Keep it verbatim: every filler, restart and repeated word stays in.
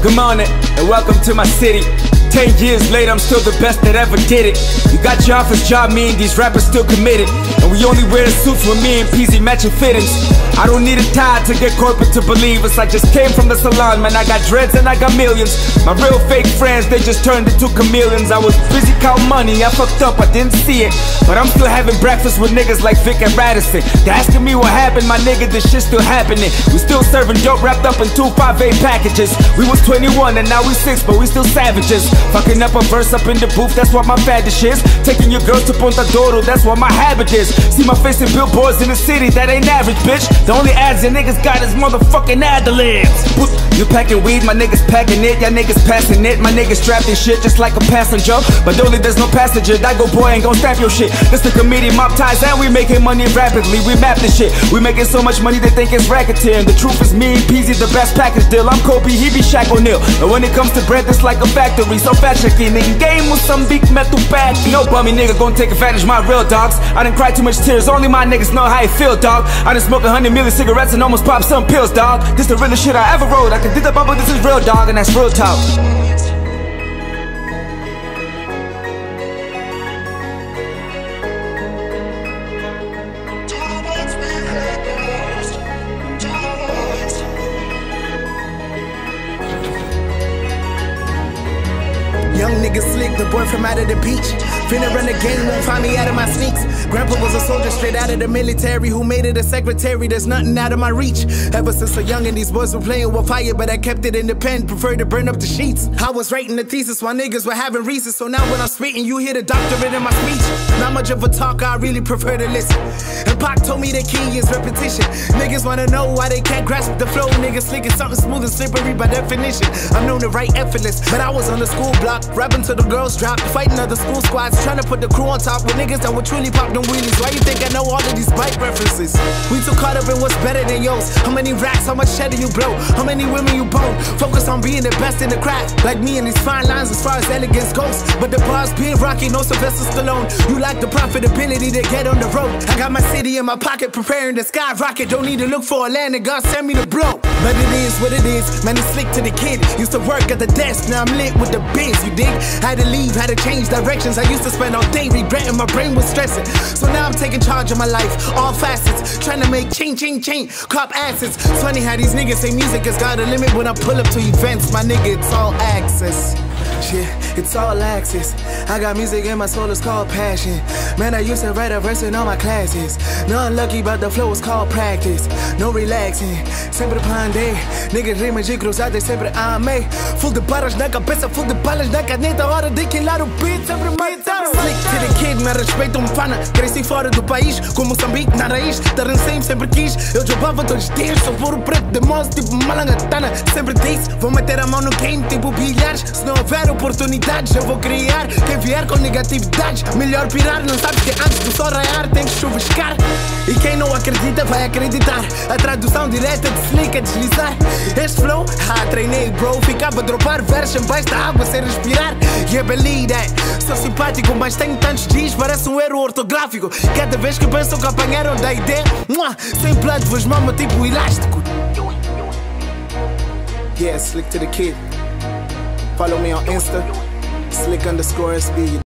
Good morning, and welcome to my city. Ten years later, I'm still the best that ever did it. You got your office job, me and these rappers still committed. And we only wear the suits when me and P Z matching fittings. I don't need a tie to get corporate to believe us. I just came from the salon, man, I got dreads and I got millions. My real fake friends, they just turned into chameleons. I was busy counting money, I fucked up, I didn't see it. But I'm still having breakfast with niggas like Vic and Radisson. They're asking me what happened, my nigga, this shit still happening. We still serving dope wrapped up in two five eight packages. We was twenty-one and now we six, but we still savages. Fucking up a verse up in the booth, that's what my fetish is. Taking your girls to Punta Doro, that's what my habit is. See my face in billboards in the city, that ain't average, bitch. The only ads your niggas got is motherfucking ad-libs. You packing weed, my niggas packing it. Y'all niggas passing it, my niggas strapped in shit just like a passenger. But only there's no passenger, that go boy ain't gon' stamp your shit. This the comedian mob ties and we making money rapidly. We map this shit, we making so much money they think it's racketeering. The truth is me and P Z the best package deal. I'm Kobe, he be Shaq O'Neal. And when it comes to bread, it's like a factory. So fat chicken, nigga, game with some big metal pack. No bummy nigga gon' take advantage of my real dogs. I done cried too much tears, only my niggas know how it feel, dog. I done smoked a hundred million cigarettes and almost popped some pills, dog. This the realest shit I ever wrote. I can dig the bubble, this is real, dog, and that's real talk. Young nigga slick, the boy from out of the beach. Finna run the game, won't find me out of my sneaks. Grandpa was a soldier straight out of the military who made it a secretary. There's nothing out of my reach. Ever since a youngin', these boys were playing with fire, but I kept it in the pen, preferred to burn up the sheets. I was writing the thesis while niggas were having recess, so now when I'm spitting, you hear the doctorate in my speech. Not much of a talker, I really prefer to listen. And Pac told me the key is repetition. Niggas wanna know why they can't grasp the flow. Niggas slick is something smooth and slippery by definition. I'm known to write effortless, but I was on the school block, rapping till the girls dropped, fighting other school squads, trying to put the crew on top with niggas that would truly pop them wheelies. Why you think I know all of these bike references? We too caught up in what's better than yours. How many racks, how much cheddar you blow? How many women you bone? Focus on being the best in the craft. Like me and these fine lines as far as elegance goes. But the bars being rocky, no Sylvester Stallone. You lack the profitability to get on the road. I got my city in my pocket, preparing to skyrocket. Don't need to look for a land and God send me to blow. But it is what it is, man, it's slick to the kid. Used to work at the desk, now I'm lit with the biz, you dig? Had to leave, had to change directions. I used to spend all day regretting, my brain was stressing. So now I'm taking charge of my life, all facets, trying to make change, change, change, cop assets. It's funny how these niggas say music has got a limit. When I pull up to events, my nigga, it's all access. Shit, it's all access. I got music in my soul, it's called passion. Man, I used to write a verse in all my classes. No unlucky, but the flow is called practice. No relaxing, sempre pandei. Niggas rimam de cruzada, sempre amei. Full de barras na cabeça, full de balas na caneta. Hora de quilar o beat, sempre matar. Slick to the kid, me respeito um pana. Cresci fora do país, com Moçambique na raiz. Terrencei sempre quis, eu jogava todos os dias. Sou puro preto de moço, tipo malangatana. Sempre disse, vou meter a mão no game, tipo bilhares. Se não houver oportunidades, eu vou criar. Quem vier com negatividades, melhor pirar. Não sabes que antes do sol raiar tem que chuviscar. E quem não acredita vai acreditar. A tradução direta de slick é deslizar. Este flow, ah, treinei bro. Ficava a dropar versos embaixo da água sem respirar. Yeah, believe that. Sou simpático, mas tenho tantos dias, parece um erro ortográfico. Cada vez que pensam que apanharam da ideia, sem plano vos mama tipo elástico. Yeah, slick to the kid. Follow me on Insta, slick underscore S B.